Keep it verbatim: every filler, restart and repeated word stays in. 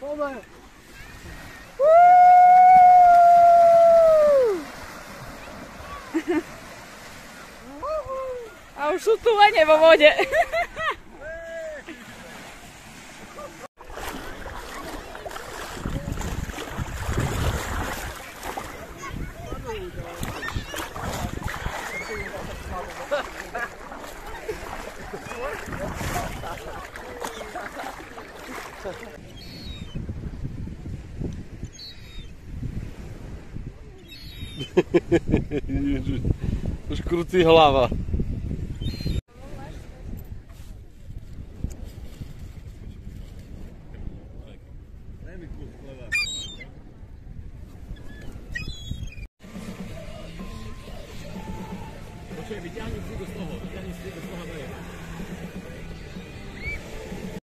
Pome. A už sú tu lene vo vode. Už krúci hlava.